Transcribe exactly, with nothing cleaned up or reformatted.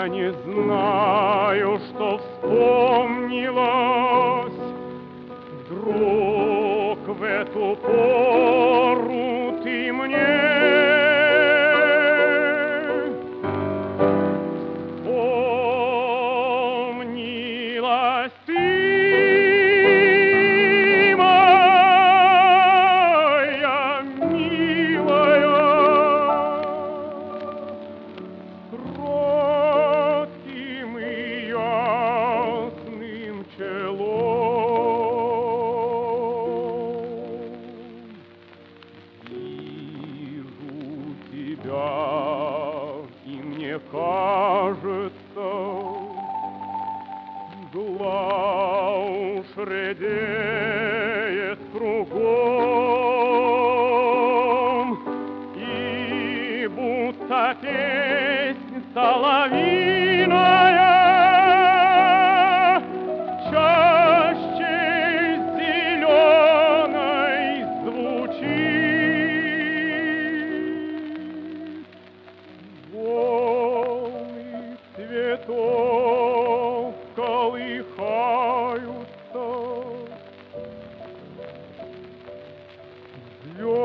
Я не знаю, что вспомнилось вдруг в эту пору ты мне. Вспомнилась ты, моя милая, кротким и ясным челом. Вижу тебя, и мне кажется, мгла уж редеет кругом, и будто песнь соловиная чаще зеленой звучит. Волны цветов колыхаются, звезды